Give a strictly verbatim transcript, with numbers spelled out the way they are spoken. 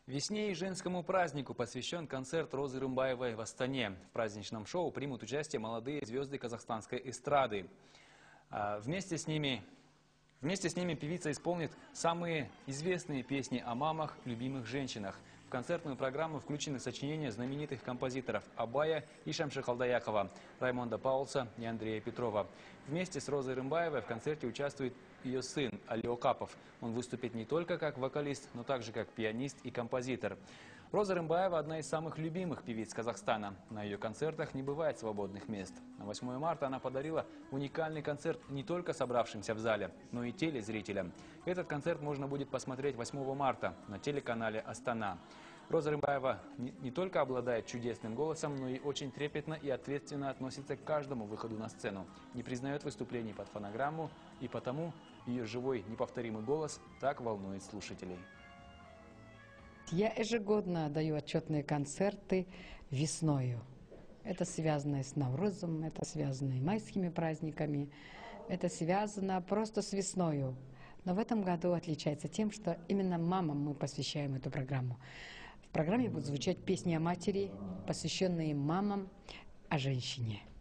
Весне и женскому празднику посвящен концерт Розы Рымбаевой в Астане. В праздничном шоу примут участие молодые звезды казахстанской эстрады. Вместе с ними, вместе с ними певица исполнит самые известные песни о мамах, любимых женщинах. В концертную программу включены сочинения знаменитых композиторов Абая и Шамши Халдаякова, Раймонда Паулса и Андрея Петрова. Вместе с Розой Рымбаевой в концерте участвует ее сын Али Окапов. Он выступит не только как вокалист, но также как пианист и композитор. Роза Рымбаева – одна из самых любимых певиц Казахстана. На ее концертах не бывает свободных мест. На восьмое марта она подарила уникальный концерт не только собравшимся в зале, но и телезрителям. Этот концерт можно будет посмотреть восьмого марта на телеканале «Астана». Роза Рымбаева не, не только обладает чудесным голосом, но и очень трепетно и ответственно относится к каждому выходу на сцену. Не признает выступлений под фонограмму, и потому ее живой неповторимый голос так волнует слушателей. Я ежегодно даю отчетные концерты весною. Это связано с Наврузом, это связано и майскими праздниками, это связано просто с весною. Но в этом году отличается тем, что именно мамам мы посвящаем эту программу. В программе будут звучать песни о матери, посвященные мамам, о женщине.